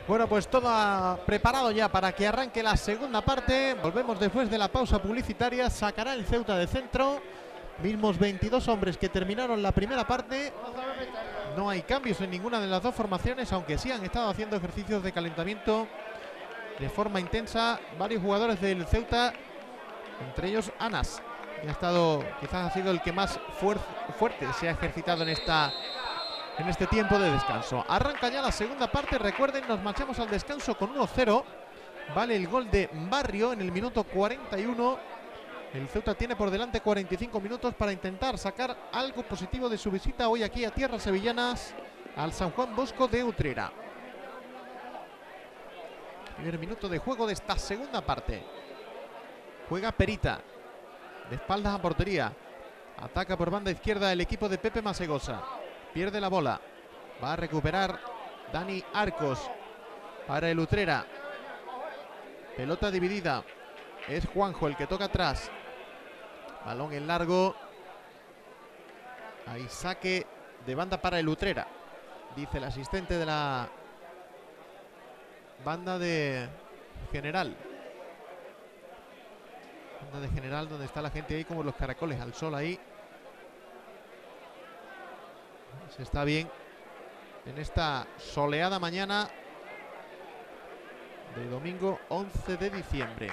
Bueno, pues todo preparado ya para que arranque la segunda parte. Volvemos después de la pausa publicitaria. Sacará el Ceuta de centro. Mismos 22 hombres que terminaron la primera parte. No hay cambios en ninguna de las dos formaciones, aunque sí han estado haciendo ejercicios de calentamiento de forma intensa varios jugadores del Ceuta, entre ellos Anas, que ha estado, quizás ha sido el que más fuerte se ha ejercitado en este tiempo de descanso. Arranca ya la segunda parte. Recuerden, nos marchamos al descanso con 1-0. Vale el gol de Barrio en el minuto 41. El Ceuta tiene por delante 45 minutos para intentar sacar algo positivo de su visita hoy aquí a tierras sevillanas, al San Juan Bosco de Utrera. Primer minuto de juego de esta segunda parte. Juega Perita, de espaldas a portería. Ataca por banda izquierda el equipo de Pepe Masegosa. Pierde la bola. Va a recuperar Dani Arcos para el Utrera. Pelota dividida. Es Juanjo el que toca atrás. Balón en largo. Hay saque de banda para el Utrera, dice el asistente de la banda de General. Banda de General, donde está la gente ahí como los caracoles al sol ahí. Se está bien en esta soleada mañana de domingo 11 de diciembre.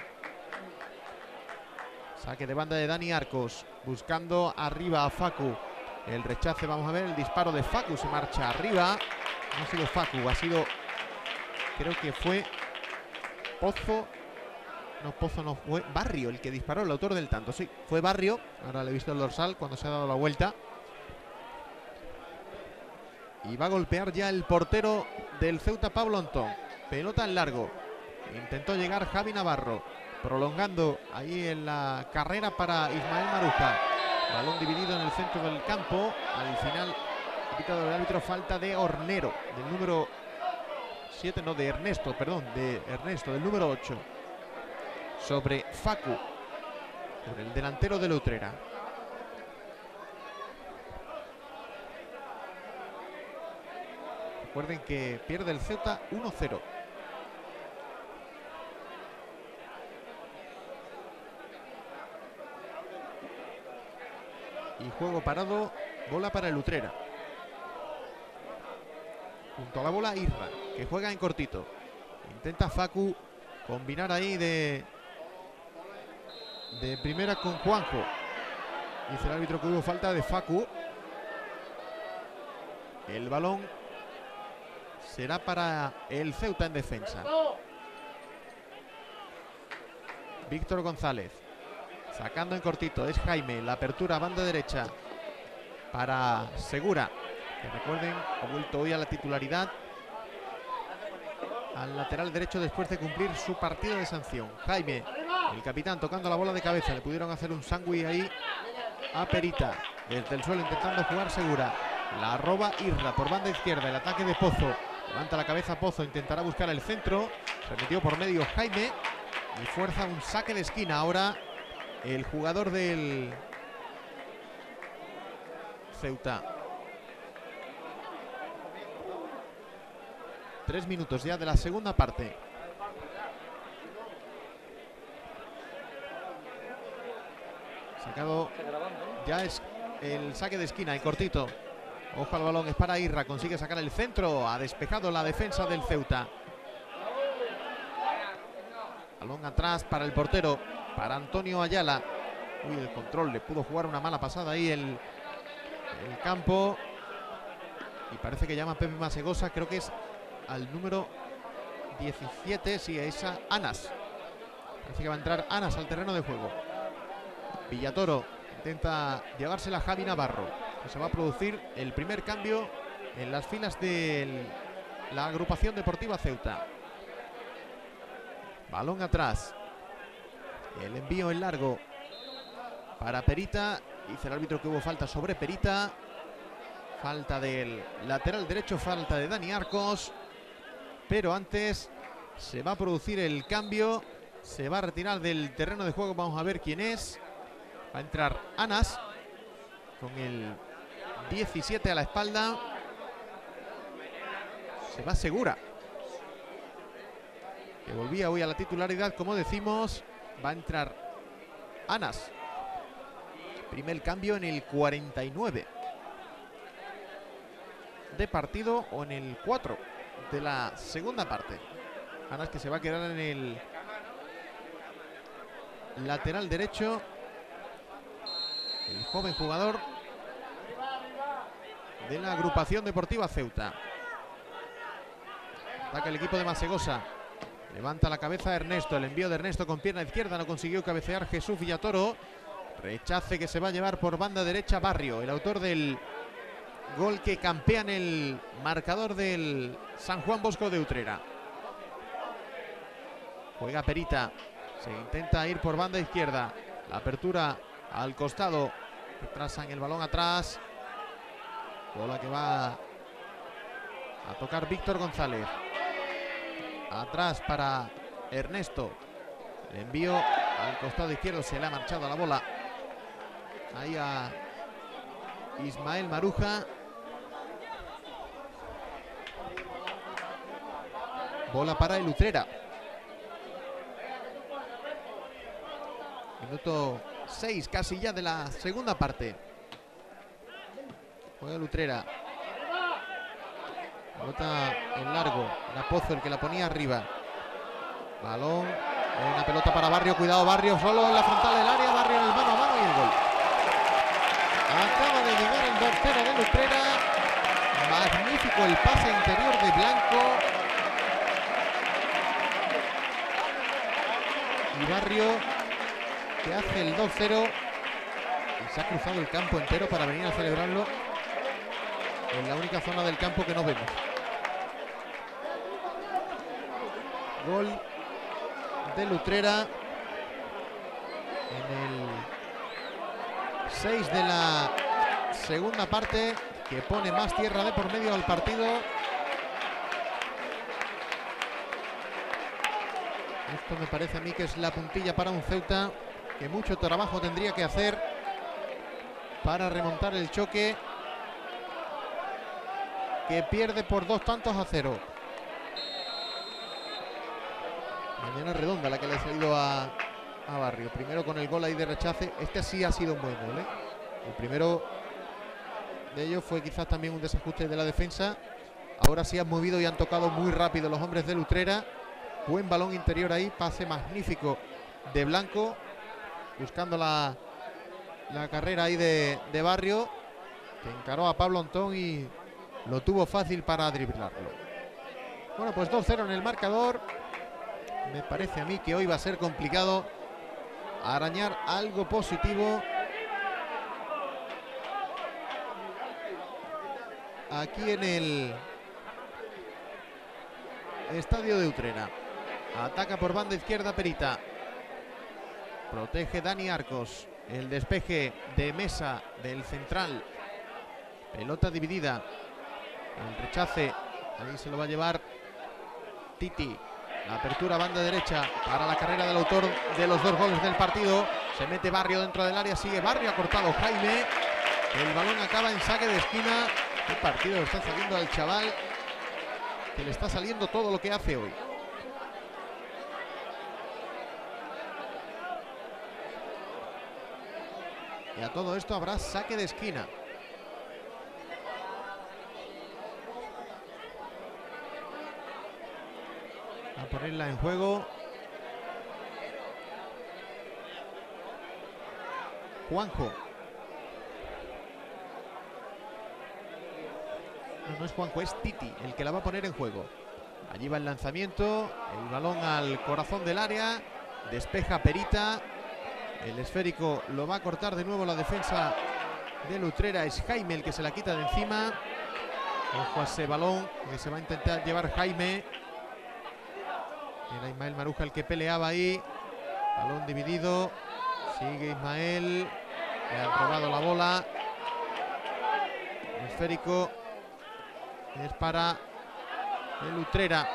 Saque de banda de Dani Arcos, buscando arriba a Facu. El rechace, vamos a ver, el disparo de Facu, se marcha arriba. No ha sido Facu, ha sido, creo que fue Pozo. No, Pozo no, fue Barrio el que disparó, el autor del tanto. Sí, fue Barrio. Ahora le he visto el dorsal cuando se ha dado la vuelta. Y va a golpear ya el portero del Ceuta, Pablo Antón. Pelota en largo. Intentó llegar Javi Navarro, prolongando ahí en la carrera para Ismael Maruja. Balón dividido en el centro del campo. Al final, quitado el árbitro, falta de Hornero, del número 7, no, de Ernesto, perdón, de Ernesto, del número 8. Sobre Facu, sobre el delantero de Utrera. Recuerden que pierde el Ceuta 1-0. Y juego parado, bola para el Utrera. Junto a la bola Irra, que juega en cortito. Intenta Facu combinar ahí de primera con Juanjo. Dice el árbitro que hubo falta de Facu. El balón será para el Ceuta en defensa. Víctor González, sacando en cortito, es Jaime. La apertura, banda derecha para Segura, que recuerden, ha vuelto hoy a la titularidad al lateral derecho después de cumplir su partido de sanción. Jaime, el capitán, tocando la bola de cabeza. Le pudieron hacer un sándwich ahí a Perita. Desde el suelo intentando jugar Segura. La roba Irra por banda izquierda. El ataque de Pozo. Levanta la cabeza Pozo, intentará buscar el centro. Se metió por medio Jaime y fuerza un saque de esquina ahora el jugador del Ceuta. 3 minutos ya de la segunda parte. Sacado ya es el saque de esquina, en cortito. Ojo al balón, es para Irra, consigue sacar el centro. Ha despejado la defensa del Ceuta. Balón atrás para el portero, para Antonio Ayala. Uy, el control, le pudo jugar una mala pasada ahí el campo. Y parece que llama Pepe Masegosa, creo que es al número 17, sí, es a Anas. Parece que va a entrar Anas al terreno de juego. Villatoro intenta llevársela a Javi Navarro. Se va a producir el primer cambio en las filas de la agrupación deportiva Ceuta. Balón atrás. El envío en largo para Perita. Dice el árbitro que hubo falta sobre Perita. Falta del lateral derecho, falta de Dani Arcos. Pero antes se va a producir el cambio. Se va a retirar del terreno de juego. Vamos a ver quién es. Va a entrar Anas con el 17 a la espalda. Se va Segura. que volvía hoy a la titularidad, como decimos. Va a entrar Anas. Primer cambio en el 49 de partido, o en el 4 de la segunda parte. Anas, que se va a quedar en el lateral derecho, el joven jugador de la agrupación deportiva Ceuta. Ataca el equipo de Masegosa. Levanta la cabeza Ernesto. El envío de Ernesto con pierna izquierda. No consiguió cabecear Jesús Villatoro. Rechace que se va a llevar por banda derecha Barrio, el autor del gol que campea en el marcador del San Juan Bosco de Utrera. Juega Perita. Se intenta ir por banda izquierda. La apertura al costado. Retrasan el balón atrás. Bola que va a tocar Víctor González. Atrás para Ernesto. El envío al costado izquierdo. Se le ha marchado la bola ahí a Ismael Maruja. Bola para el Utrera. Minuto 6 casi ya de la segunda parte. Juega el Utrera. Pelota en largo. Era Pozo el que la ponía arriba. Balón. Una pelota para Barrio. Cuidado Barrio. Solo en la frontal del área. Barrio en el mano a mano y el gol. Acaba de llegar el 2-0 del Utrera. Magnífico el pase interior de Blanco. Y Barrio, que hace el 2-0. Y se ha cruzado el campo entero para venir a celebrarlo en la única zona del campo que no vemos. Gol del Utrera en el 6 de la segunda parte, que pone más tierra de por medio al partido. Esto me parece a mí que es la puntilla para un Ceuta que mucho trabajo tendría que hacer para remontar el choque, que pierde por 2-0. Mañana redonda la que le ha salido a Barrio. Primero con el gol ahí de rechace. Este sí ha sido un buen gol, ¿eh? El primero de ellos fue quizás también un desajuste de la defensa. Ahora sí han movido y han tocado muy rápido los hombres del Utrera. Buen balón interior ahí. Pase magnífico de Blanco. Buscando la carrera ahí de Barrio, que encaró a Pablo Antón y lo tuvo fácil para driblarlo. Bueno, pues 2-0 en el marcador. Me parece a mí que hoy va a ser complicado arañar algo positivo aquí en el estadio de Utrera. Ataca por banda izquierda Perita. Protege Dani Arcos. El despeje de Mesa del central. Pelota dividida. El rechace. Ahí se lo va a llevar Titi. La apertura banda derecha para la carrera del autor de los 2 goles del partido. Se mete Barrio dentro del área. Sigue Barrio. Ha cortado Jaime. El balón acaba en saque de esquina. Qué partido le está saliendo al chaval, que le está saliendo todo lo que hace hoy. Y a todo esto habrá saque de esquina. A ponerla en juego Juanjo. No es Juanjo, es Titi el que la va a poner en juego. Allí va el lanzamiento, el balón al corazón del área, despeja Perita. El esférico lo va a cortar de nuevo la defensa del Utrera. Es Jaime el que se la quita de encima. Ojo a ese balón que se va a intentar llevar Jaime. Era Ismael Maruja el que peleaba ahí. Balón dividido. Sigue Ismael. Le han robado la bola. El esférico es para el Utrera.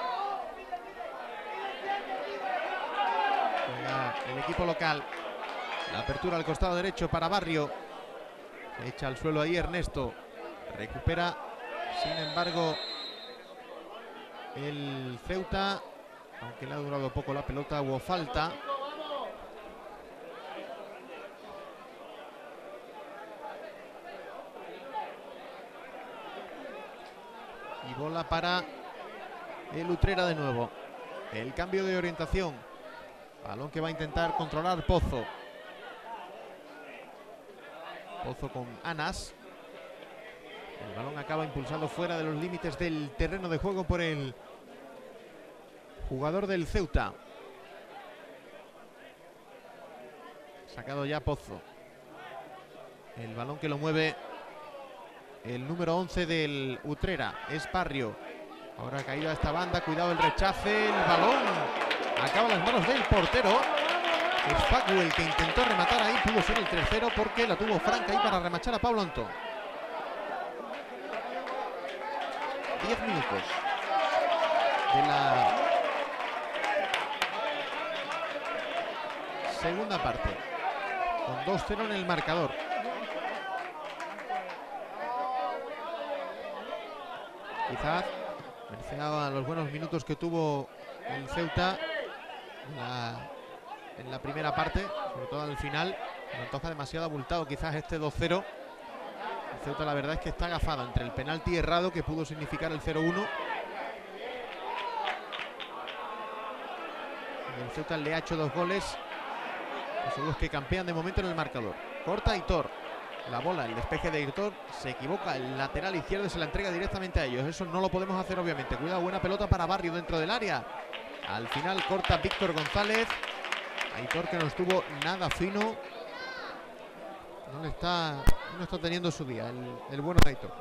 El equipo local. La apertura al costado derecho para Barrio. Se echa al suelo ahí Ernesto. Recupera, sin embargo, el Ceuta. Aunque le ha durado poco la pelota, hubo falta. Y bola para el Utrera de nuevo. El cambio de orientación. Balón que va a intentar controlar Pozo. Pozo con Anas. El balón acaba impulsado fuera de los límites del terreno de juego por el jugador del Ceuta. Sacado ya Pozo. El balón que lo mueve el número 11 del Utrera. Es Barrio. Ahora ha caído a esta banda. Cuidado el rechace. El balón acaba en las manos del portero. Es Facu el que intentó rematar ahí. Pudo ser el 3-0 porque la tuvo franca ahí para remachar a Pablo Antón. 10 minutos de la segunda parte, con 2-0 en el marcador. Quizás mencionaba los buenos minutos que tuvo el Ceuta en la primera parte, sobre todo al final. Me antoja demasiado abultado quizás este 2-0. El Ceuta la verdad es que está agafado entre el penalti errado que pudo significar el 0-1. El Ceuta le ha hecho 2 goles, que son los que campean de momento en el marcador. Corta Aitor. La bola, el despeje de Aitor, se equivoca el lateral izquierdo y se la entrega directamente a ellos. Eso no lo podemos hacer obviamente. Cuidado, buena pelota para Barrio dentro del área. Al final corta Víctor González. Aitor que no estuvo nada fino. No está teniendo su día el bueno de Aitor.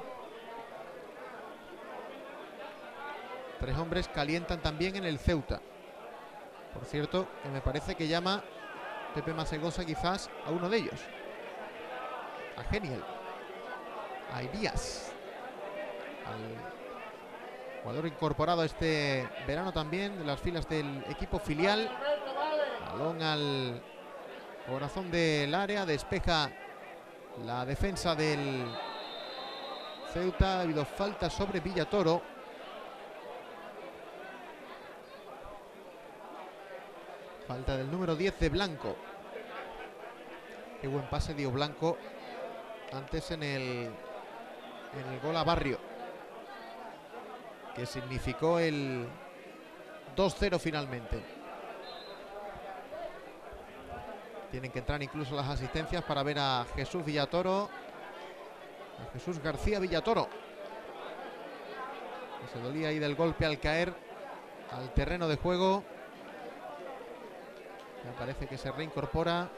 3 hombres calientan también en el Ceuta. Por cierto, que me parece que llama Pepe Masegosa quizás a uno de ellos. A Genial. A Elías. Al jugador incorporado este verano también de las filas del equipo filial. Balón al corazón del área. Despeja la defensa del Ceuta. Ha habido falta sobre Villatoro. Falta del número 10 de Blanco. Qué buen pase dio Blanco antes en el gol a Barrio, que significó el 2-0 finalmente. Tienen que entrar incluso las asistencias para ver a Jesús Villatoro, a Jesús García Villatoro, que se dolía ahí del golpe al caer al terreno de juego. Me parece que se reincorpora.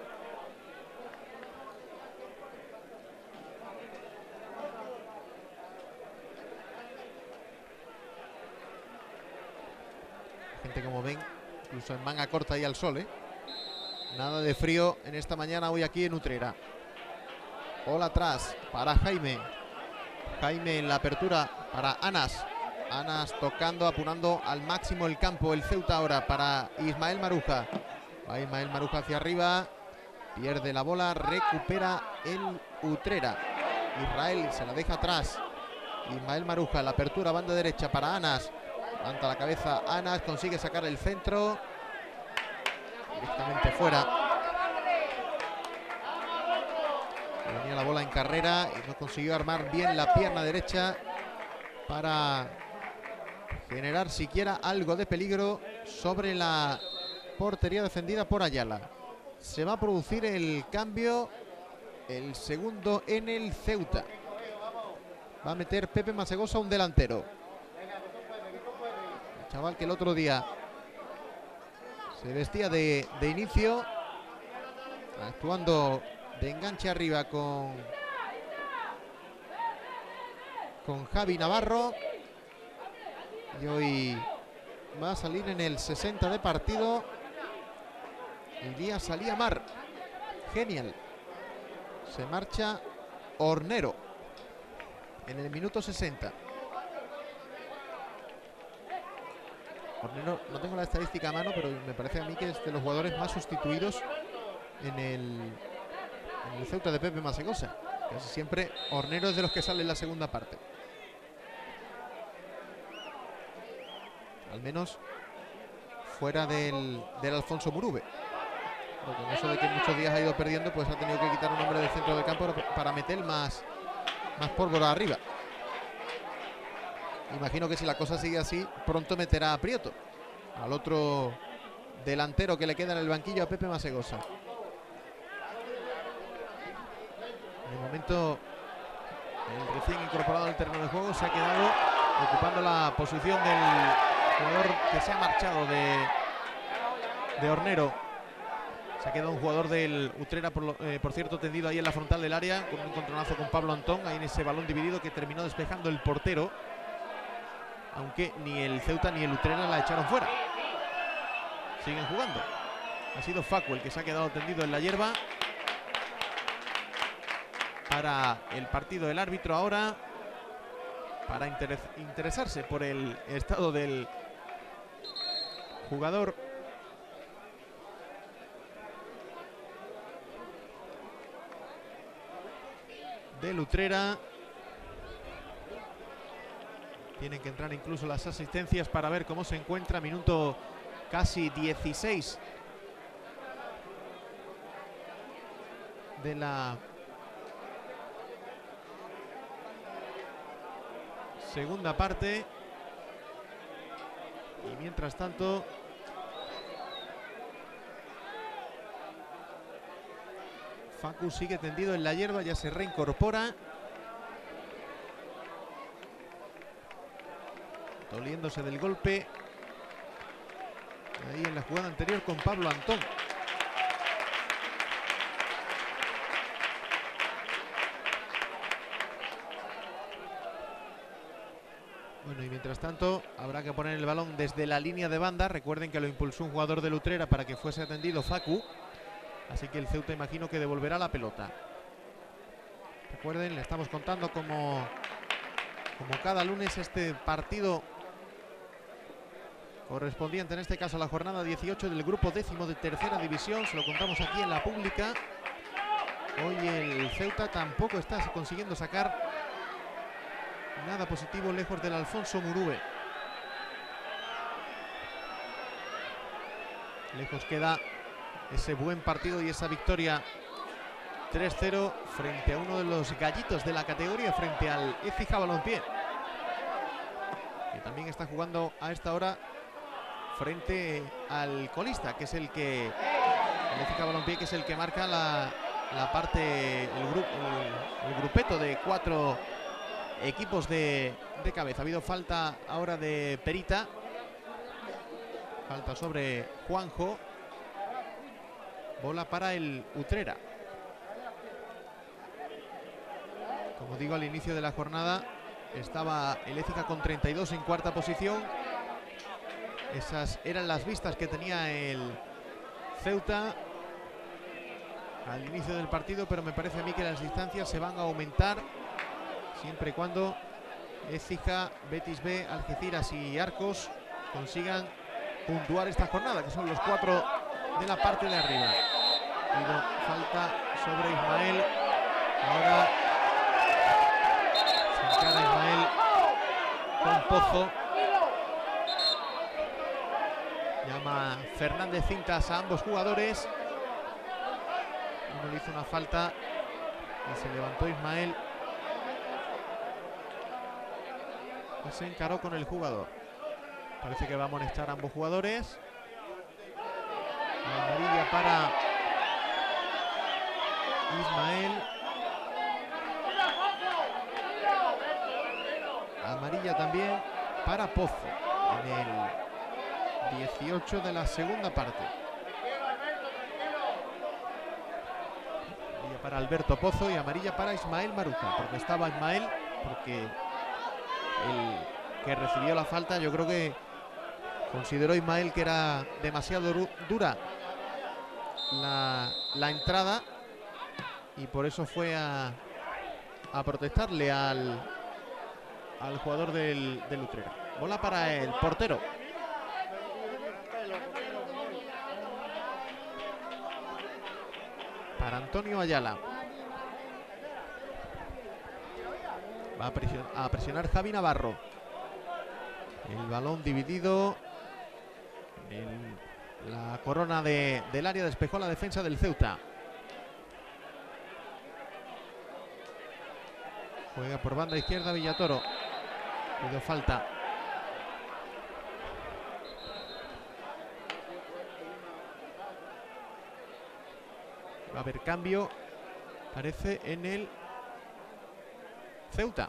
Gente, como ven, incluso en manga corta y al sol, ¿eh? Nada de frío en esta mañana hoy aquí en Utrera. Bola atrás para Jaime. Jaime en la apertura para Anas. Anas tocando, apurando al máximo el campo. El Ceuta ahora para Ismael Maruja. Va Ismael Maruja hacia arriba. Pierde la bola, recupera el Utrera. Israel se la deja atrás. Ismael Maruja, la apertura, banda derecha para Anas. Levanta la cabeza Anas, consigue sacar el centro. Directamente fuera. Venía la bola en carrera y no consiguió armar bien la pierna derecha para generar siquiera algo de peligro sobre la portería defendida por Ayala. Se va a producir el cambio, el segundo en el Ceuta. Va a meter Pepe Masegosa un delantero. El chaval que el otro día se vestía de inicio, actuando de enganche arriba con Javi Navarro. Y hoy va a salir en el 60 de partido. Elías salía Mar. Genial. Se marcha Hornero en el minuto 60. Hornero, no tengo la estadística a mano, pero me parece a mí que es de los jugadores más sustituidos en el Ceuta de Pepe Masegosa. Casi siempre Hornero es de los que sale en la segunda parte. Al menos fuera del Alfonso Murube. Porque en eso de que muchos días ha ido perdiendo, pues ha tenido que quitar un hombre del centro del campo para meter más pólvora arriba. Imagino que si la cosa sigue así, pronto meterá a Prieto, al otro delantero que le queda en el banquillo, a Pepe Masegosa. De momento, el recién incorporado al terreno de juego se ha quedado ocupando la posición del jugador que se ha marchado de Hornero. Se ha quedado un jugador del Utrera, por cierto, tendido ahí en la frontal del área, con un encontronazo con Pablo Antón, ahí en ese balón dividido que terminó despejando el portero, aunque ni el Ceuta ni el Utrera la echaron fuera. Siguen jugando. Ha sido Facu el que se ha quedado tendido en la hierba. Para el partido del árbitro ahora, para interesarse por el estado del jugador del Utrera. Tienen que entrar incluso las asistencias para ver cómo se encuentra. Minuto casi 16 de la segunda parte. Y mientras tanto, Facu sigue tendido en la hierba, ya se reincorpora, doliéndose del golpe ahí en la jugada anterior con Pablo Antón. Bueno, y mientras tanto habrá que poner el balón desde la línea de banda. Recuerden que lo impulsó un jugador del Utrera para que fuese atendido, Facu. Así que el Ceuta imagino que devolverá la pelota. Recuerden, le estamos contando como cada lunes este partido correspondiente en este caso a la jornada 18 del grupo 10º de tercera división. Se lo contamos aquí en la pública. Hoy el Ceuta tampoco está consiguiendo sacar nada positivo lejos del Alfonso Murube. Lejos queda ese buen partido y esa victoria 3-0 frente a uno de los gallitos de la categoría, frente al Écija Balompié, que también está jugando a esta hora frente al colista, que es el Écija Balompié, que es el que marca la parte, el grupeto de 4 equipos de cabeza. Ha habido falta ahora de Perita, falta sobre Juanjo, bola para el Utrera. Como digo, al inicio de la jornada estaba el Écija con 32 en cuarta posición. Esas eran las vistas que tenía el Ceuta al inicio del partido, pero me parece a mí que las distancias se van a aumentar siempre y cuando Écija, Betis B, Algeciras y Arcos consigan puntuar esta jornada, que son los 4 de la parte de arriba. Y falta sobre Ismael. Ahora se encara Ismael con Pozo. Llama Fernández Cintas a ambos jugadores. Uno le hizo una falta y se levantó Ismael. Y se encaró con el jugador. Parece que va a amonestar a ambos jugadores. Amarilla para Ismael. Amarilla también para Pozo en el 18 de la segunda parte. Amarilla para Alberto Pozo y amarilla para Ismael Maruja, porque estaba Ismael, porque el que recibió la falta, yo creo que consideró Ismael que era demasiado dura la entrada y por eso fue a protestarle al jugador del Utrera. Bola para el portero. Para Antonio Ayala. Va a presionar Javi Navarro. El balón dividido en la corona del área. Despejó la defensa del Ceuta. Juega por banda izquierda Villatoro. Pidió falta. Va a haber cambio, parece, en el Ceuta.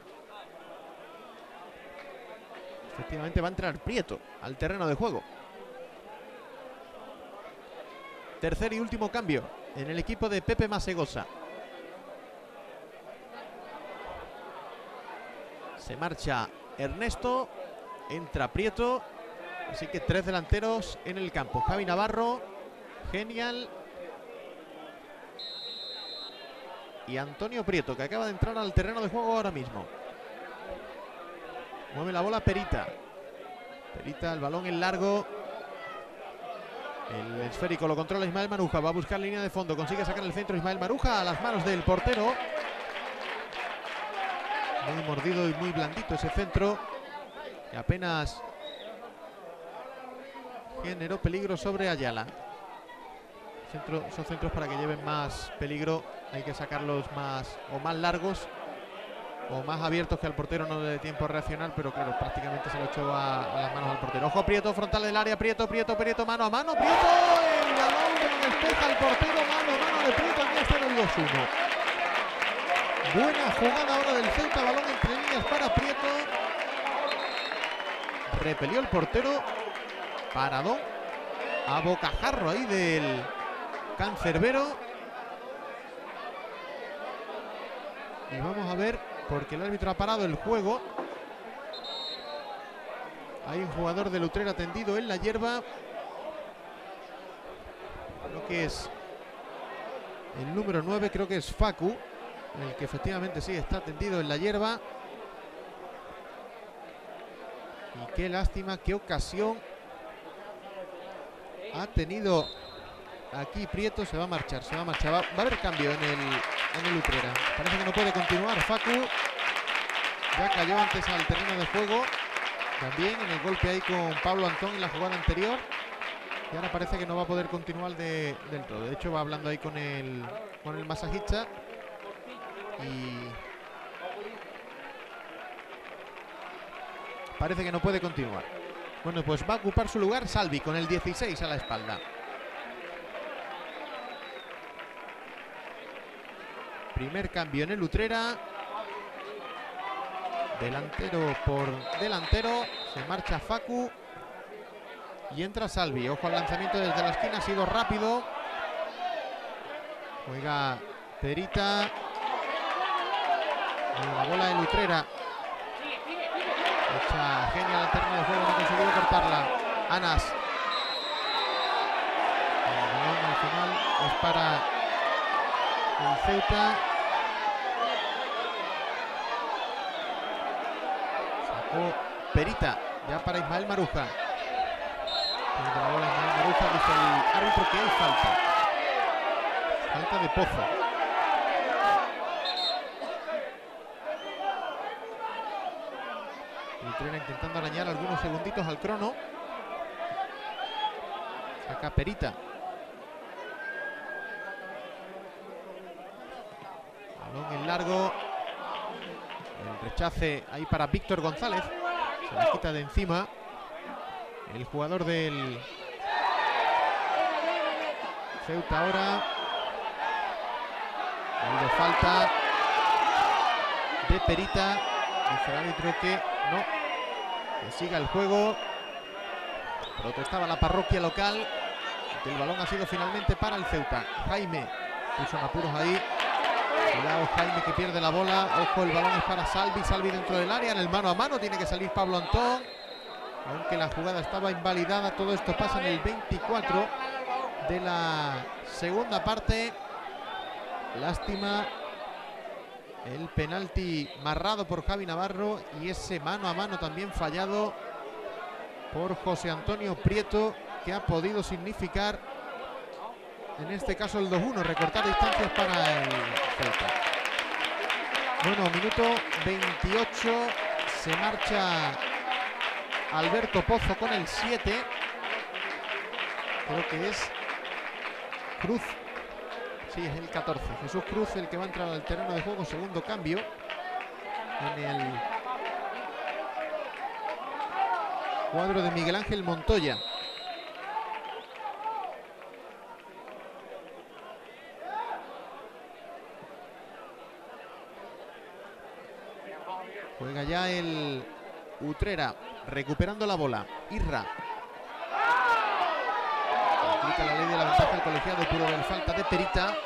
Efectivamente va a entrar Prieto al terreno de juego. Tercer y último cambio en el equipo de Pepe Masegosa. Se marcha Ernesto, entra Prieto, así que 3 delanteros en el campo. Javi Navarro, Genial y Antonio Prieto, que acaba de entrar al terreno de juego ahora mismo. Mueve la bola Perita. Perita, el balón en largo. El esférico lo controla Ismael Maruja. Va a buscar línea de fondo. Consigue sacar el centro Ismael Maruja a las manos del portero. Muy mordido y muy blandito ese centro, que apenas generó peligro sobre Ayala. Son centros para que lleven más peligro. Hay que sacarlos más largos o más abiertos, que al portero no le dé tiempo a reaccionar, pero claro, prácticamente se lo echó a las manos al portero. Ojo, Prieto, frontal del área, Prieto, mano a mano, Prieto, el balón que lo despeja el portero, mano a mano de Prieto, aquí está en el 2-1. Buena jugada ahora del Ceuta, balón entre líneas para Prieto. Repelió el portero, paradón a bocajarro ahí del cancerbero. Y vamos a ver, porque el árbitro ha parado el juego. Hay un jugador de Utrera tendido en la hierba. Creo que es el número 9, creo que es Facu, el que efectivamente sí está tendido en la hierba. Y qué lástima, qué ocasión ha tenido aquí Prieto. Se va a marchar, va a haber cambio en el Utrera. Parece que no puede continuar Facu. Ya cayó antes al terreno de juego, también en el golpe ahí con Pablo Antón en la jugada anterior. Y ahora parece que no va a poder continuar del todo. De hecho va hablando ahí con el masajista. Y parece que no puede continuar. Bueno, pues va a ocupar su lugar Salvi con el 16 a la espalda. Primer cambio en el Utrera. Delantero por delantero. Se marcha Facu y entra Salvi. Ojo al lanzamiento desde la esquina, ha sido rápido. Juega Perita. La bola del Utrera. Echa Genial al terreno de juego, no ha conseguido cortarla. Anas. El balón al final es para el Ceuta. Sacó Perita, ya para Ismael Maruja. Desde la bola Ismael Maruja, dice el árbitro que hay falta. Falta de Pozo. Utrera intentando arañar algunos segunditos al crono. Saca Perita. Balón en largo. El rechace ahí para Víctor González. Se la quita de encima el jugador del Ceuta ahora. Ha habido falta de Perita. Dice el árbitro que no, que siga el juego. Protestaba la parroquia local. El balón ha sido finalmente para el Ceuta. Jaime puso en apuros ahí. Cuidado Jaime, que pierde la bola. Ojo, el balón es para Salvi. Salvi dentro del área, en el mano a mano. Tiene que salir Pablo Antón, aunque la jugada estaba invalidada. Todo esto pasa en el 24 de la segunda parte. Lástima el penalti marrado por Javi Navarro y ese mano a mano también fallado por José Antonio Prieto, que ha podido significar en este caso el 2-1, recortar distancias para el Celta. Bueno, minuto 28, se marcha Alberto Pozo con el 7. Creo que es Cruz. Sí, es el 14. Jesús Cruz el que va a entrar al terreno de juego. Segundo cambio en el cuadro de Miguel Ángel Montoya. Juega ya el Utrera, recuperando la bola. Irra. Aplica la ley de la ventaja al colegiado puro de falta de Perita.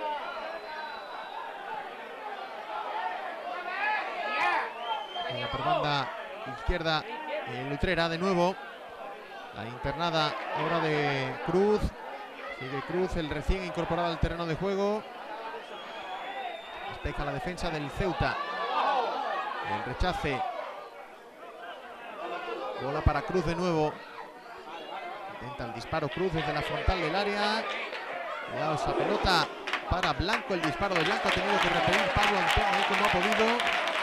Por banda izquierda el Utrera de nuevo. La internada ahora de Cruz. Sigue Cruz, el recién incorporado al terreno de juego. Despeja la defensa del Ceuta. El rechace. Bola para Cruz de nuevo. Intenta el disparo Cruz desde la frontal del área. Cuidado esa pelota para Blanco. El disparo de Blanco ha tenido que repetir Pablo Antón ahí como ha podido.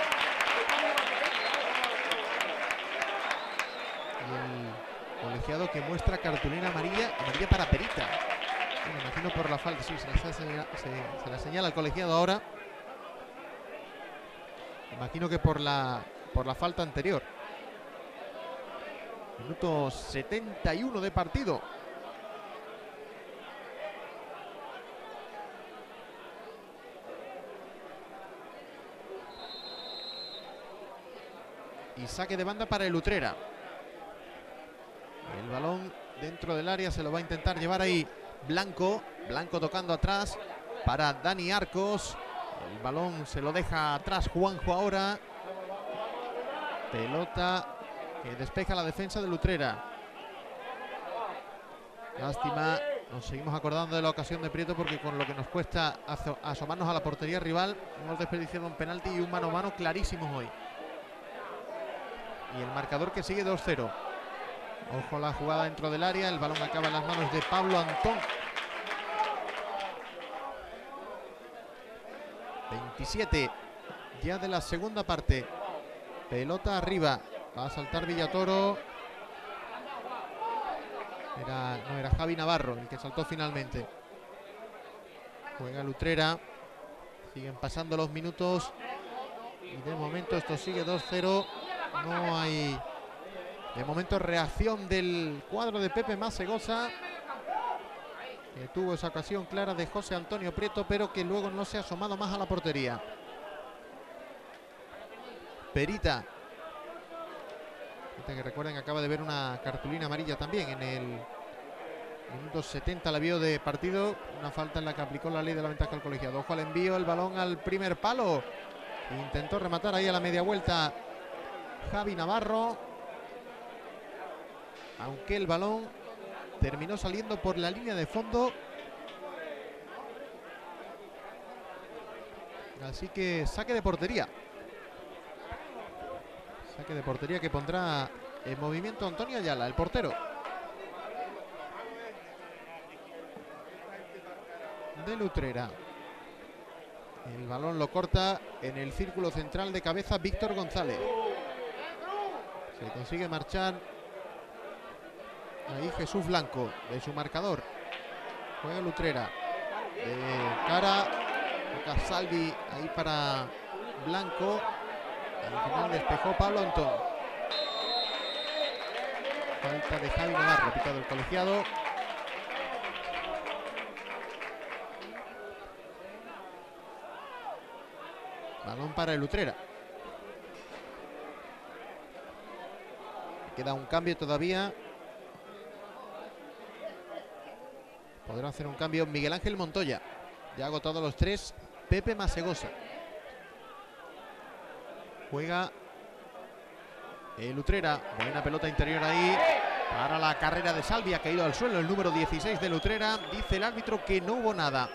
Y el colegiado que muestra cartulina amarilla para Perita. Me imagino por la falta. Sí, se la señala al colegiado ahora. Imagino que por la falta anterior. Minuto 71 de partido. Y saque de banda para el Utrera. El balón dentro del área se lo va a intentar llevar ahí Blanco. Blanco tocando atrás para Dani Arcos. El balón se lo deja atrás Juanjo ahora. Pelota que despeja la defensa del Utrera. Lástima, nos seguimos acordando de la ocasión de Prieto porque con lo que nos cuesta asomarnos a la portería rival, hemos desperdiciado un penalti y un mano a mano clarísimos hoy. Y el marcador que sigue 2-0. Ojo la jugada dentro del área, el balón acaba en las manos de Pablo Antón. 27 ya de la segunda parte. Pelota arriba. Va a saltar Villatoro. No era Javi Navarro el que saltó finalmente. Juega el Utrera. Siguen pasando los minutos. Y de momento esto sigue 2-0. No hay de momento reacción del cuadro de Pepe Masegosa, que tuvo esa ocasión clara de José Antonio Prieto, pero que luego no se ha asomado más a la portería. Perita. Que recuerden que acaba de ver una cartulina amarilla también en el minuto 70, la vio de partido. Una falta en la que aplicó la ley de la ventaja al colegiado. Ojo al envío, el balón al primer palo. Intentó rematar ahí a la media vuelta Javi Navarro, aunque el balón terminó saliendo por la línea de fondo. Así que saque de portería. Saque de portería que pondrá en movimiento Antonio Ayala, el portero del Utrera. El balón lo corta en el círculo central de cabeza Víctor González. Se consigue marchar ahí Jesús Blanco de su marcador. Juega el Utrera de cara. Toca Salvi ahí para Blanco. Al final despejó Pablo Antón. Falta de Javi Navarro, pitado el colegiado. Balón para el Utrera. Queda un cambio todavía. Podrá hacer un cambio Miguel Ángel Montoya. Ya ha agotado los tres. Pepe Masegosa. Juega el Utrera. Buena pelota interior ahí para la carrera de Salvi. Ha caído al suelo el número 16 del Utrera. Dice el árbitro que no hubo nada.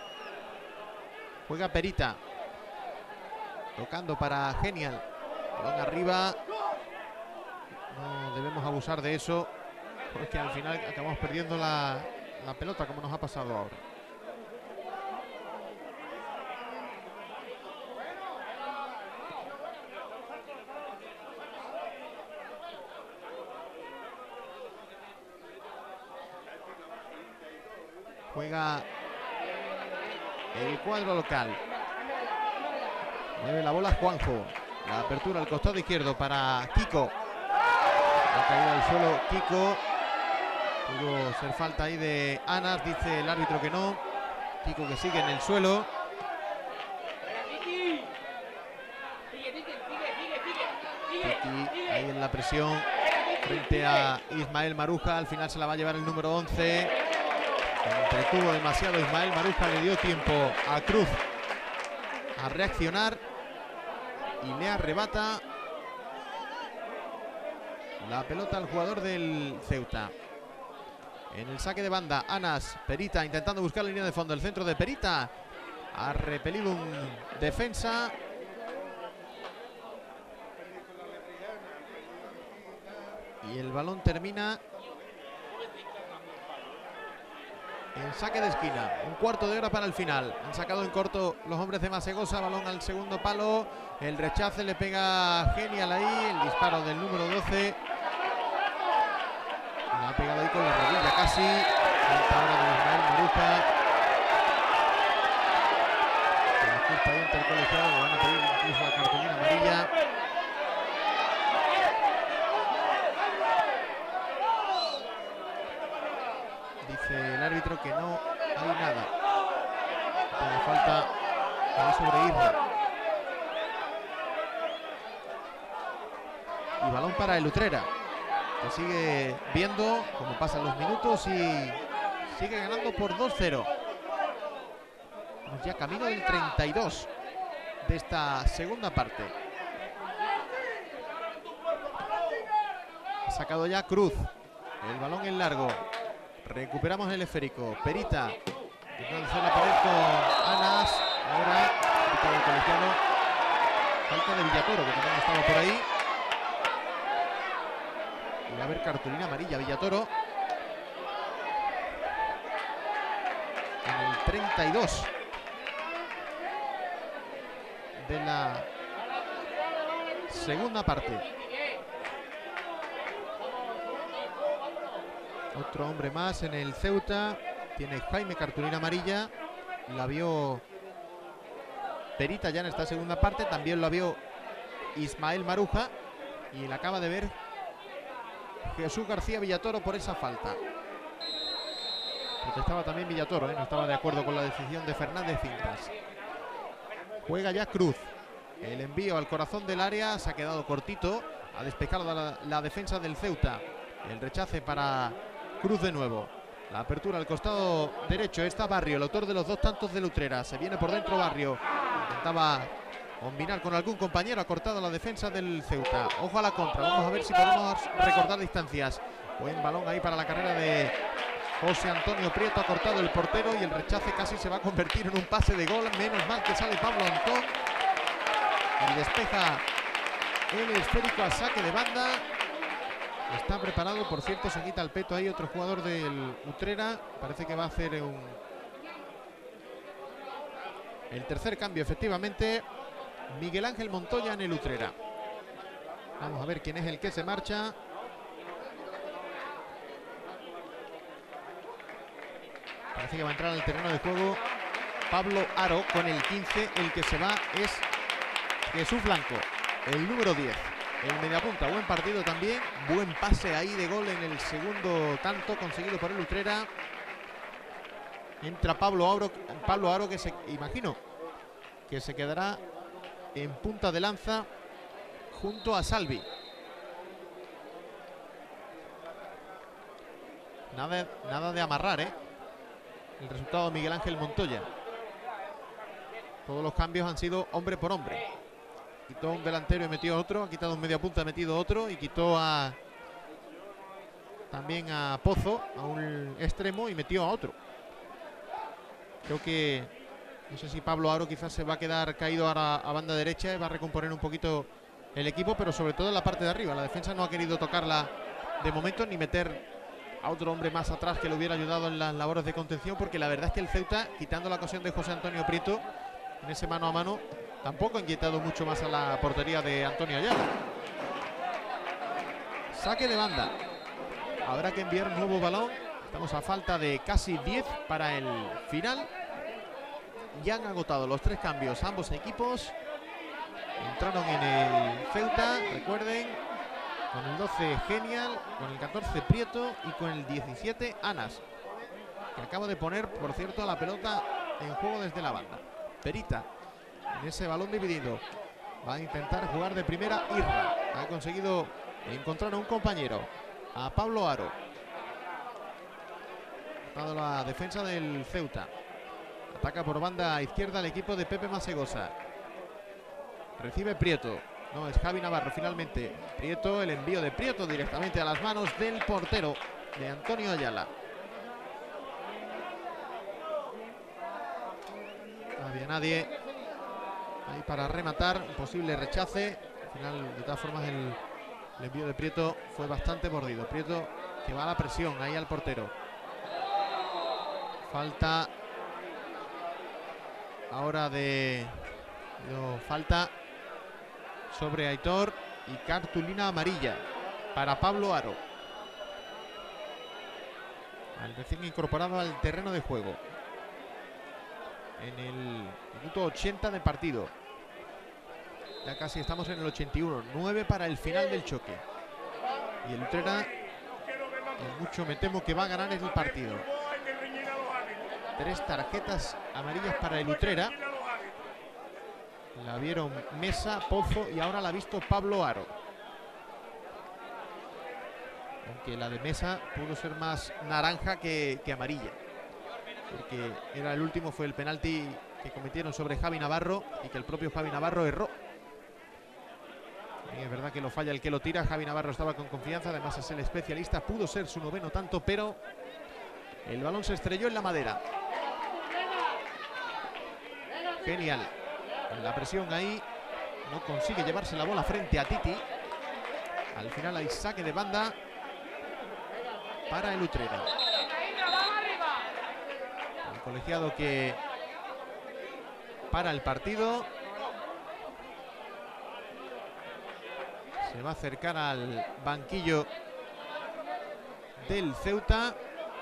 Juega Perita. Tocando para Genial. Balón arriba. No debemos abusar de eso, porque al final acabamos perdiendo la pelota, como nos ha pasado ahora. Juega el cuadro local. Mueve la bola Juanjo. La apertura al costado izquierdo para Kiko. Ha caído al suelo Kiko. Pudo ser falta ahí de Anas, dice el árbitro que no. Kiko que sigue en el suelo. Kiki ahí en la presión frente a Ismael Maruja. Al final se la va a llevar el número 11. Entretuvo demasiado Ismael Maruja, le dio tiempo a Cruz a reaccionar y le arrebata la pelota al jugador del Ceuta. En el saque de banda, Anas, Perita intentando buscar la línea de fondo. El centro de Perita ha repelido un defensa. Y el balón termina en saque de esquina. Un cuarto de hora para el final. Han sacado en corto los hombres de Masegosa. Balón al segundo palo. El rechace le pega genial ahí. El disparo del número 12. La ha pegado ahí con la rodilla casi. Falta ahora de Ismael Maruja. Se disculpa ahí entre el colegiado. Le van a pedir incluso la cartulina amarilla. Dice el árbitro que no hay nada. Tiene falta ahí sobre Isra. Y balón para el Utrera, que sigue viendo cómo pasan los minutos y sigue ganando por 2-0. Vamos ya camino del 32 de esta segunda parte. Ha sacado ya Cruz. El balón en largo. Recuperamos el esférico. Perita intentando hacer la pared con Anas. Ahora quitado el colegiado. Falta de Villatoro, que también estaba por ahí. Y va a haber cartulina amarilla. Villatoro en el 32 de la segunda parte. Otro hombre más en el Ceuta. Tiene Jaime cartulina amarilla. La vio Perita ya en esta segunda parte. También la vio Ismael Maruja. Y la acaba de ver Jesús García Villatoro por esa falta. Protestaba también Villatoro, no estaba de acuerdo con la decisión de Fernández Cintas. Juega ya Cruz. El envío al corazón del área se ha quedado cortito. Ha despejado la defensa del Ceuta. El rechace para Cruz de nuevo. La apertura al costado derecho. Está Barrio, el autor de los 2 tantos de Utrera. Se viene por dentro Barrio. Intentaba combinar con algún compañero. Ha cortado la defensa del Ceuta. Ojo a la contra. Vamos a ver si podemos recortar distancias. Buen balón ahí para la carrera de José Antonio Prieto. Ha cortado el portero y el rechace casi se va a convertir en un pase de gol. Menos mal que sale Pablo Antón y despeja el esférico a saque de banda. Está preparado, por cierto, se quita el peto ahí otro jugador del Utrera. Parece que va a hacer el tercer cambio, efectivamente. Miguel Ángel Montoya en el Utrera. Vamos a ver quién es el que se marcha. Parece que va a entrar al terreno de juego Pablo Aro con el 15. El que se va es Jesús Blanco, el número 10. El mediapunta, buen partido también. Buen pase ahí de gol en el segundo tanto conseguido por el Utrera. Entra Pablo Aro, que se imagino que se quedará en punta de lanza junto a Salvi. Nada de amarrar, el resultado de Miguel Ángel Montoya. Todos los cambios han sido hombre por hombre. Quitó un delantero y metió otro. Ha quitado un mediapunta, ha metido otro. Y quitó también a Pozo, a un extremo, y metió a otro. Creo que, no sé si Pablo Aro quizás se va a quedar caído ahora a banda derecha y va a recomponer un poquito el equipo, pero sobre todo en la parte de arriba. La defensa no ha querido tocarla de momento, ni meter a otro hombre más atrás que le hubiera ayudado en las labores de contención, porque la verdad es que el Ceuta, quitando la ocasión de José Antonio Prieto en ese mano a mano, tampoco ha inquietado mucho más a la portería de Antonio Ayala. Saque de banda. Habrá que enviar un nuevo balón. Estamos a falta de casi 10 para el final. Ya han agotado los 3 cambios ambos equipos. Entraron en el Ceuta, recuerden, con el 12 Genial, con el 14 Prieto y con el 17 Anas, que acaba de poner, por cierto, la pelota en juego desde la banda. Perita en ese balón dividido. Va a intentar jugar de primera Irra. Ha conseguido encontrar a un compañero, a Pablo Aro. Ha dado la defensa del Ceuta. Ataca por banda izquierda el equipo de Pepe Masegosa. Recibe Prieto. No, es Javi Navarro finalmente. Prieto, el envío de Prieto directamente a las manos del portero, de Antonio Ayala. No había nadie ahí para rematar. Un posible rechace. Al final, de todas formas, el envío de Prieto fue bastante mordido. Prieto que va a la presión ahí al portero. Falta ahora de... falta sobre Aitor y cartulina amarilla para Pablo Aro, al recién incorporado al terreno de juego en el minuto 80 de partido. Ya casi estamos en el 81, 9 para el final del choque. Y el Utrera, mucho me temo que va a ganar el partido. 3 tarjetas amarillas para el Utrera. La vieron Mesa, Pozo y ahora la ha visto Pablo Aro. Aunque la de Mesa pudo ser más naranja que amarilla, porque era el último, fue el penalti que cometieron sobre Javi Navarro y que el propio Javi Navarro erró. Y es verdad que lo falla el que lo tira. Javi Navarro estaba con confianza, además es el especialista, pudo ser su 9º tanto, pero el balón se estrelló en la madera. Genial. La presión ahí, no consigue llevarse la bola frente a Titi. Al final hay saque de banda para el Utrera. El colegiado que para el partido. Se va a acercar al banquillo del Ceuta.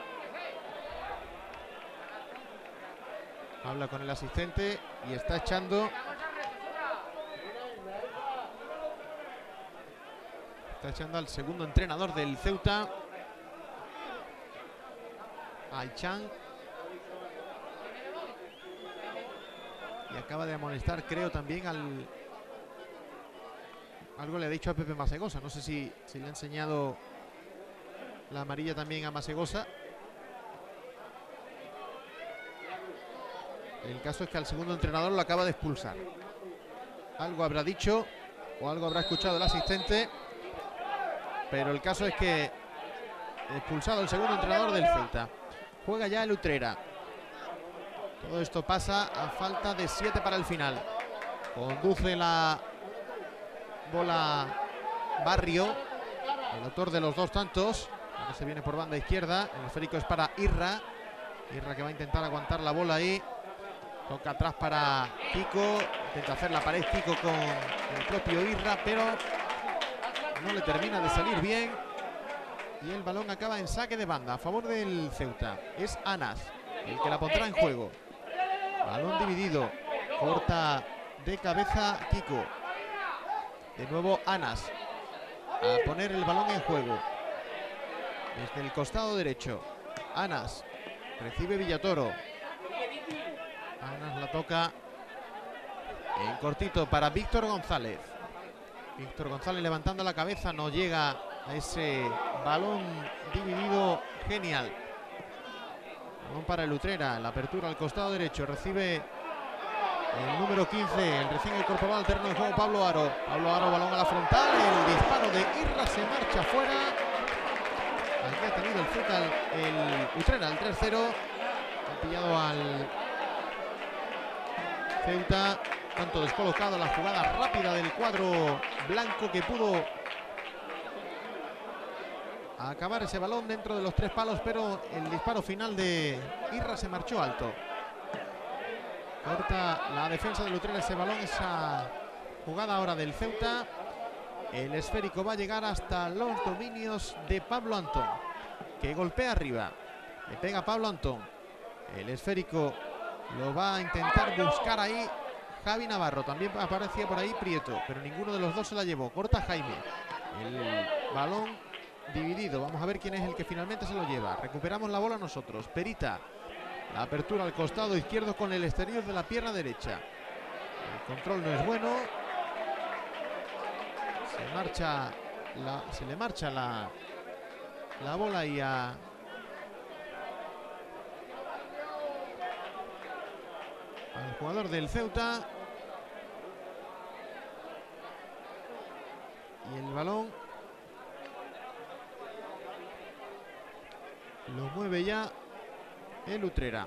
Habla con el asistente y está echando. Está echando al segundo entrenador del Ceuta, Aichan. Y acaba de amonestar, creo, también al... Algo le ha dicho a Pepe Masegosa. No sé si le ha enseñado la amarilla también a Masegosa. El caso es que al segundo entrenador lo acaba de expulsar. Algo habrá dicho o algo habrá escuchado el asistente, pero el caso es que expulsado el segundo entrenador del Ceuta. Juega ya el Utrera. Todo esto pasa a falta de 7 para el final. Conduce la bola Barrio, el autor de los 2 tantos. Ahora se viene por banda izquierda. El esférico es para Irra. Irra que va a intentar aguantar la bola ahí. Toca atrás para Kiko. Intenta hacer la pared Kiko con el propio Irra, pero no le termina de salir bien. Y el balón acaba en saque de banda a favor del Ceuta. Es Anas el que la pondrá en juego. Balón dividido. Corta de cabeza Kiko. De nuevo Anas a poner el balón en juego. Desde el costado derecho. Anas. Recibe Villatoro. Anas la toca en cortito para Víctor González. Víctor González levantando la cabeza, no llega a ese balón dividido. Genial. Balón para el Utrera, la apertura al costado derecho. Recibe el número 15, el recién incorporado al terreno de juego, Pablo Aro. Pablo Aro, balón a la frontal. El disparo de Irra se marcha fuera. Aquí ha tenido el Ceuta, el Utrera, el 3-0. Ha pillado al Ceuta, tanto descolocado, la jugada rápida del cuadro blanco que pudo acabar ese balón dentro de los 3 palos, pero el disparo final de Irra se marchó alto. Corta la defensa del Utrera ese balón, esa jugada ahora del Ceuta. El esférico va a llegar hasta los dominios de Pablo Antón, que golpea arriba. Le pega Pablo Antón. El esférico lo va a intentar buscar ahí Javi Navarro. También aparecía por ahí Prieto, pero ninguno de los dos se la llevó. Corta Jaime. El balón dividido. Vamos a ver quién es el que finalmente se lo lleva. Recuperamos la bola nosotros. Perita. La apertura al costado izquierdo con el exterior de la pierna derecha. El control no es bueno. Se le marcha la bola y al jugador del Ceuta. Y el balón lo mueve ya el Utrera.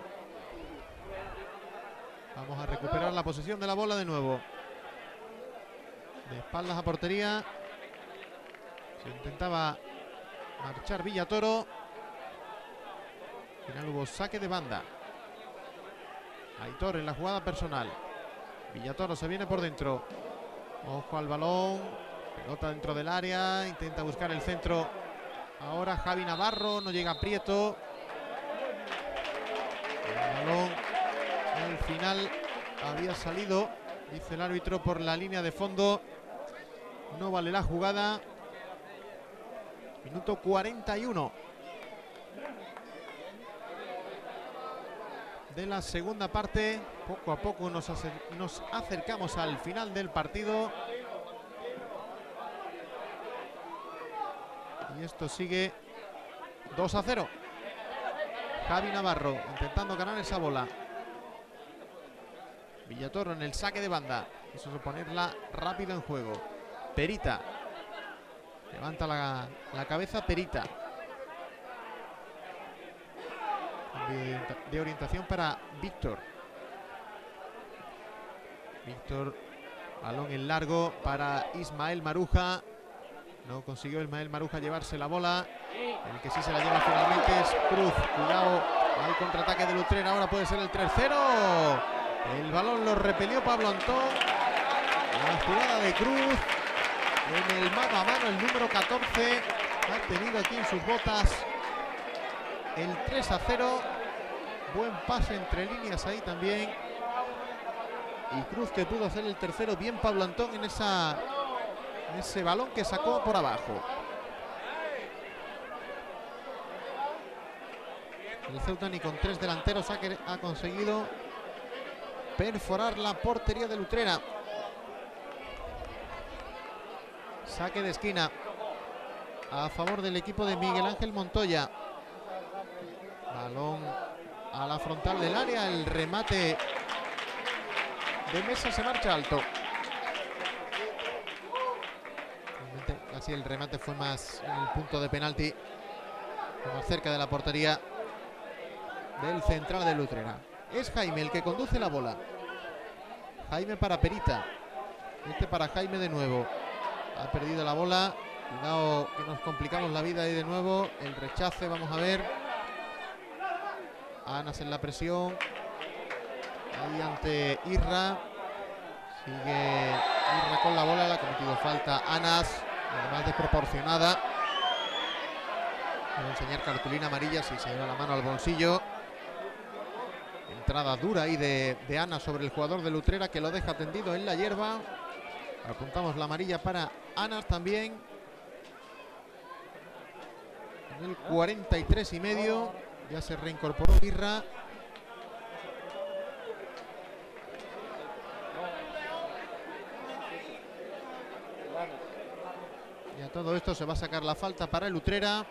Vamos a recuperar la posesión de la bola de nuevo. De espaldas a portería. Se intentaba marchar Villatoro. Al final hubo saque de banda. Aitor en la jugada personal. Villatoro se viene por dentro. Ojo al balón. Pelota dentro del área. Intenta buscar el centro. Ahora Javi Navarro. No llega Prieto. El balón al final había salido, dice el árbitro, por la línea de fondo. No vale la jugada. Minuto 41 de la segunda parte. Poco a poco nos acercamos al final del partido. Y esto sigue 2-0. Javi Navarro intentando ganar esa bola. Villatoro en el saque de banda. Eso es ponerla rápido en juego. Perita. Levanta la cabeza Perita. De orientación para Víctor. Víctor. Balón en largo para Ismael Maruja. No consiguió Ismael Maruja llevarse la bola. El que sí se la lleva finalmente es Cruz. Cuidado al contraataque del Utrera. Ahora puede ser el 3-0. El balón lo repelió Pablo Antón. La jugada de Cruz. En el mano a mano el número 14. Ha tenido aquí en sus botas el 3-0. Buen pase entre líneas ahí también. Y Cruz que pudo hacer el tercero. Bien Pablo Antón en ese balón que sacó por abajo. El Ceuta ni con tres delanteros ha conseguido perforar la portería del Utrera. Saque de esquina a favor del equipo de Miguel Ángel Montoya. Balón a la frontal del área. El remate de Mesa se marcha alto. Realmente, así el remate fue más en el punto de penalti, más cerca de la portería del central del Utrera. Es Jaime el que conduce la bola. Jaime para Perita. Este para Jaime de nuevo. Ha perdido la bola. Cuidado que nos complicamos la vida ahí de nuevo. El rechace, vamos a ver. Anas en la presión. Ahí ante Irra. Sigue Irra con la bola. Le ha cometido falta Anas. Además desproporcionada. Voy a enseñar cartulina amarilla. Si se lleva la mano al bolsillo. Entrada dura ahí de Anas sobre el jugador del Utrera, que lo deja tendido en la hierba. Apuntamos la amarilla para Anas también. En el 43,5 ya se reincorporó Irra. Y a todo esto se va a sacar la falta para el Utrera.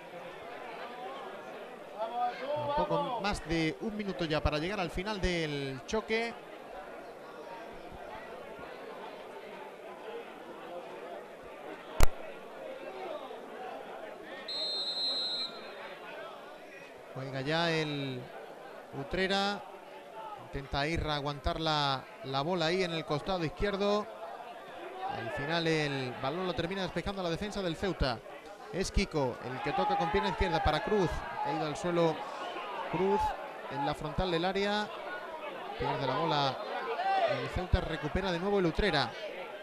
Un poco más de un minuto ya para llegar al final del choque. Juega ya el Utrera. Intenta Irra aguantar la bola ahí en el costado izquierdo. Al final el balón lo termina despejando la defensa del Ceuta. Es Kiko el que toca con pierna izquierda para Cruz. Ha caído al suelo Cruz en la frontal del área. Pierde la bola el Ceuta. Recupera de nuevo el Utrera.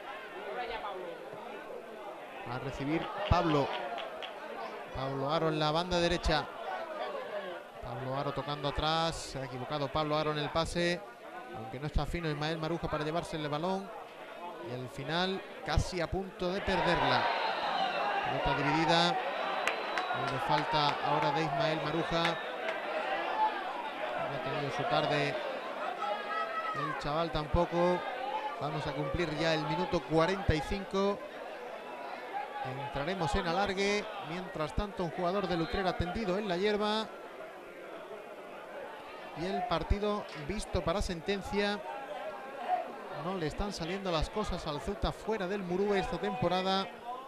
Va a recibir Pablo Aro en la banda derecha. Pablo Aro tocando atrás. Se ha equivocado Pablo Aro en el pase. Aunque no está fino Ismael Maruja para llevarse el balón. Y al final casi a punto de perderla. Pelota dividida. Le falta ahora de Ismael Maruja. No ha tenido su tarde el chaval tampoco. Vamos a cumplir ya el minuto 45. Entraremos en alargue. Mientras tanto, un jugador del Utrera tendido en la hierba. Y el partido visto para sentencia. No le están saliendo las cosas al Ceuta fuera del Murube esta temporada.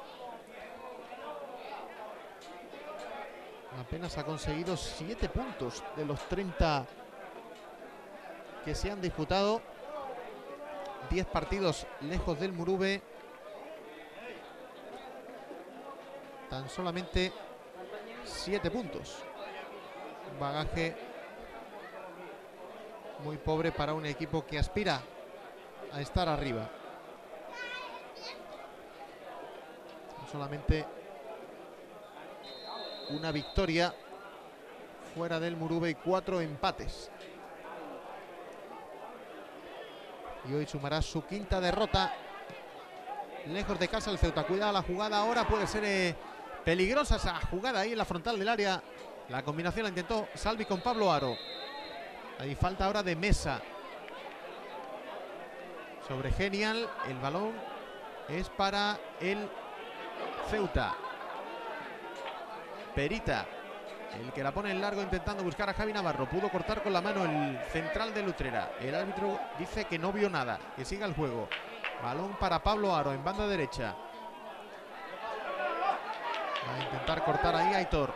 Apenas ha conseguido 7 puntos de los 30 que se han disputado. 10 partidos lejos del Murube. Tan solamente 7 puntos. Un bagaje muy pobre para un equipo que aspira a estar arriba. Solamente una victoria fuera del Murube y 4 empates. Y hoy sumará su quinta derrota lejos de casa el Ceuta. Cuidado la jugada ahora, puede ser peligrosa esa jugada ahí en la frontal del área. La combinación la intentó Salvi con Pablo Aro. Hay falta ahora de Mesa sobre Genial. El balón es para el Ceuta. Perita, el que la pone en largo intentando buscar a Javi Navarro. Pudo cortar con la mano el central de Utrera. El árbitro dice que no vio nada, que siga el juego. Balón para Pablo Aro en banda derecha. Va a intentar cortar ahí Aitor.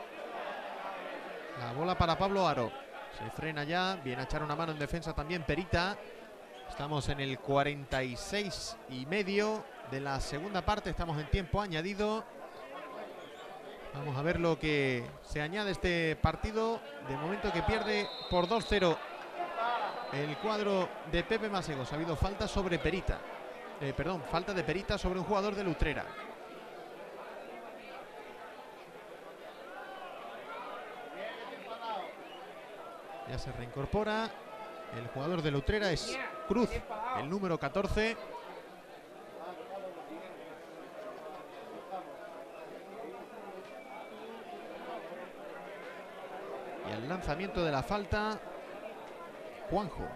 La bola para Pablo Aro. Se frena ya, viene a echar una mano en defensa también Perita. Estamos en el 46,5 de la segunda parte. Estamos en tiempo añadido. Vamos a ver lo que se añade este partido. De momento que pierde por 2-0 el cuadro de Pepe Masegos. Ha habido falta sobre Perita. Falta de Perita sobre un jugador de Utrera. Ya se reincorpora. El jugador de Utrera es Cruz, el número 14. Y el lanzamiento de la falta, Juanjo,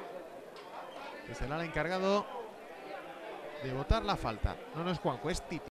que será el encargado de botar la falta. No es Juanjo, es Titi.